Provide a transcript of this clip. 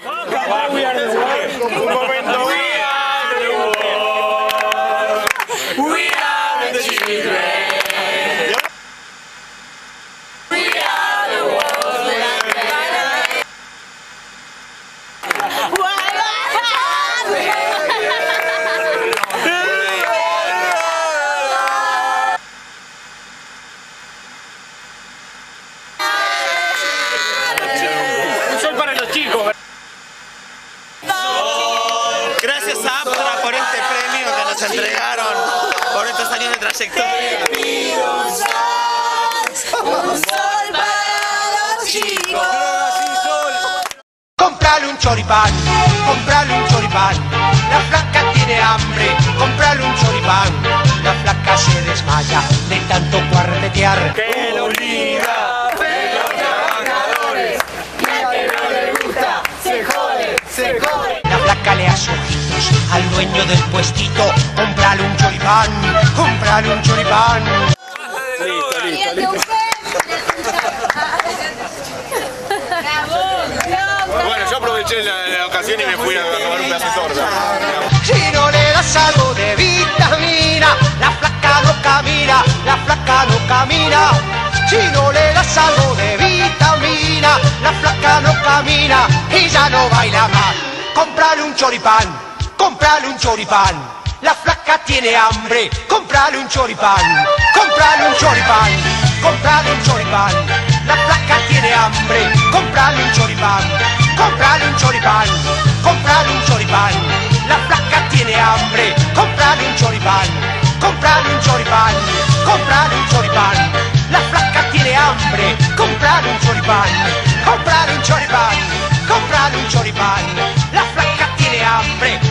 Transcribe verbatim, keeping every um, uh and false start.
We are the world. Un momento. We are the world. We are the children. We are the world. Un sol para los chicos. Gracias a APTRA por este premio que nos entregaron por estos años de trayectoria. Un sol para los chicos. Comprale un choripán, comprale un choripán. La flaca tiene hambre, comprale un choripán. La flaca se desmaya de tanto cuartetear. Que lo liga de los trabajadores. Y al que no le gusta, se jode, se jode. La flaca le hace ojitos al dueño del puestito. Comprale un choripán, comprale un choripán. Listo, listo, listo. Bueno, yo aproveché la, la ocasión y me fui a tomar un pedazo de torta. Si no le das algo de vitamina, la flaca no camina, la flaca no camina. Si no le das algo de vitamina, la flaca no camina y ya no baila más. Comprale un choripán, comprale un choripán. La flaca tiene hambre, comprale un choripán, comprale un choripán, comprale un choripán. La flaca tiene hambre, comprale un choripán, comprale un choripán, comprale un choripán. La flaca tiene hambre, comprale un choripán, comprale un choripán, comprale un choripán. La flaca tiene hambre, comprale un choripán, comprale un choripán, comprale un choripán. La flaca tiene hambre,